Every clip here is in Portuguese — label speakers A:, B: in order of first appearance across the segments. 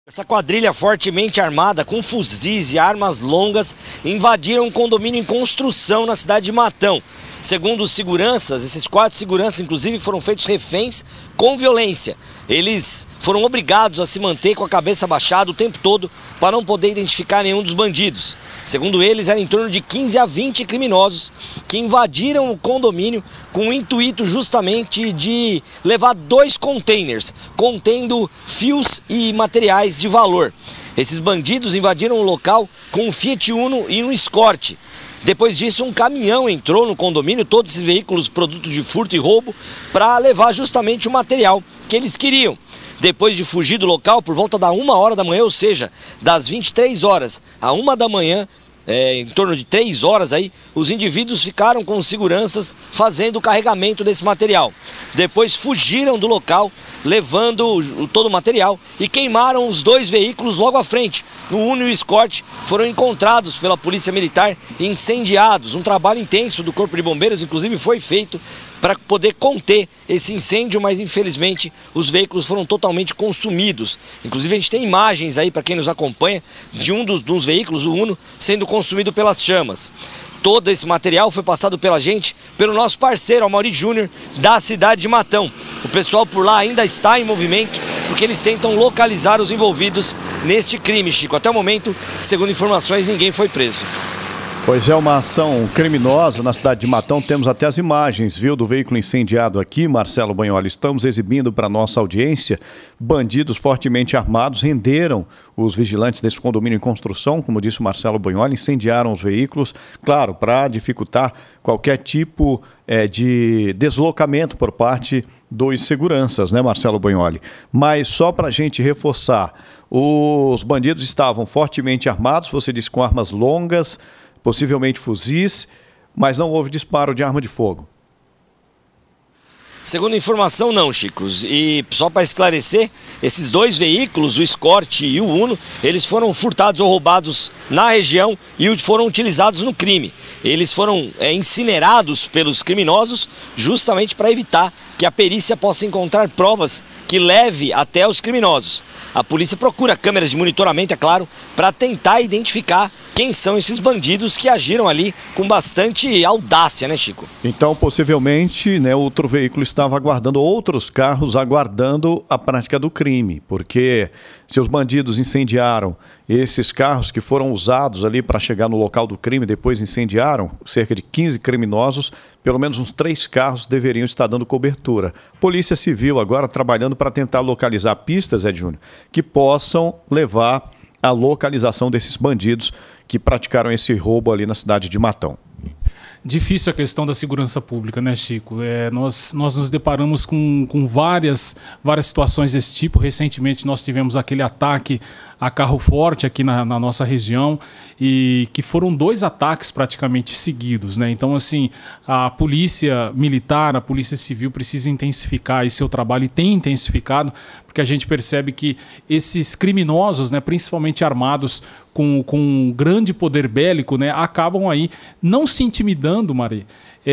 A: Essa quadrilha fortemente armada, com fuzis e armas longas, invadiram um condomínio em construção na cidade de Matão. Segundo os seguranças, esses 4 seguranças, inclusive, foram feitos reféns com violência. Eles foram obrigados a se manter com a cabeça baixada o tempo todo para não poder identificar nenhum dos bandidos. Segundo eles, era em torno de 15 a 20 criminosos que invadiram o condomínio com o intuito justamente de levar 2 containers contendo fios e materiais de valor. Esses bandidos invadiram o local com um Fiat Uno e um Escort. Depois disso, um caminhão entrou no condomínio, todos esses veículos produto de furto e roubo, para levar justamente o material que eles queriam. Depois de fugir do local, por volta da 1h da manhã, ou seja, das 23 horas à 1 da manhã, em torno de 3 horas aí, os indivíduos ficaram com os seguranças fazendo o carregamento desse material. Depois fugiram do local, levando todo o material e queimaram os 2 veículos logo à frente. O Uno e o Escort foram encontrados pela Polícia Militar e incendiados. Um trabalho intenso do Corpo de Bombeiros, inclusive, foi feito para poder conter esse incêndio, mas infelizmente os veículos foram totalmente consumidos. Inclusive a gente tem imagens aí, para quem nos acompanha, de um dos veículos, o Uno, sendo consumido pelas chamas. Todo esse material foi passado pela gente, pelo nosso parceiro, Amaury Júnior, da cidade de Matão. O pessoal por lá ainda está em movimento, porque eles tentam localizar os envolvidos neste crime, Chico. Até o momento, segundo informações, ninguém foi preso.
B: Pois é, uma ação criminosa na cidade de Matão. Temos até as imagens, viu, do veículo incendiado aqui, Marcelo Banholi. Estamos exibindo para a nossa audiência. Bandidos fortemente armados renderam os vigilantes desse condomínio em construção, como disse o Marcelo Banholi, incendiaram os veículos, claro, para dificultar qualquer tipo de deslocamento por parte dos seguranças, né, Marcelo Banholi? Mas só para a gente reforçar, os bandidos estavam fortemente armados, você disse, com armas longas, possivelmente fuzis, mas não houve disparo de arma de fogo.
A: Segundo informação, não, Chico. E só para esclarecer, esses 2 veículos, o Escort e o Uno, eles foram furtados ou roubados na região e foram utilizados no crime. Eles foram incinerados pelos criminosos justamente para evitar que a perícia possa encontrar provas que leve até os criminosos. A polícia procura câmeras de monitoramento, é claro, para tentar identificar quem são esses bandidos que agiram ali com bastante audácia, né, Chico?
B: Então, possivelmente, né, outro veículo estava aguardando, outros carros aguardando a prática do crime, porque se os bandidos incendiaram esses carros que foram usados ali para chegar no local do crime, depois incendiaram cerca de 15 criminosos, pelo menos uns 3 carros deveriam estar dando cobertura. Polícia Civil agora trabalhando para tentar localizar pistas, Ed Júnior, que possam levar à localização desses bandidos que praticaram esse roubo ali na cidade de Matão.
C: Difícil a questão da segurança pública, né, Chico? Nós nos deparamos com várias situações desse tipo. Recentemente nós tivemos aquele ataque a carro forte aqui na nossa região, e que foram 2 ataques praticamente seguidos, né? Então, assim, a polícia militar, a polícia civil precisa intensificar esse seu trabalho, e tem intensificado, porque a gente percebe que esses criminosos, né, principalmente armados com um grande poder bélico, né, acabam aí não se intimidando, Mari,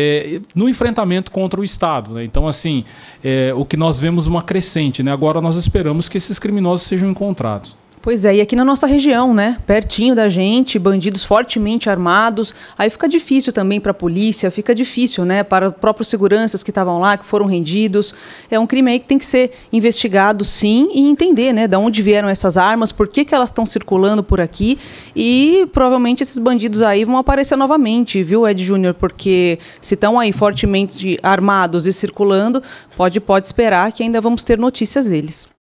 C: no enfrentamento contra o Estado, né? Então, assim, o que nós vemos uma crescente, né? Agora nós esperamos que esses criminosos sejam encontrados.
D: Pois é, e aqui na nossa região, né, pertinho da gente, bandidos fortemente armados, aí fica difícil também para a polícia, fica difícil, né, para os próprios seguranças que estavam lá, que foram rendidos. É um crime aí que tem que ser investigado, sim, e entender, né, de onde vieram essas armas, por que elas estão circulando por aqui, e provavelmente esses bandidos aí vão aparecer novamente, viu, Ed Júnior, porque se estão aí fortemente armados e circulando, pode esperar que ainda vamos ter notícias deles.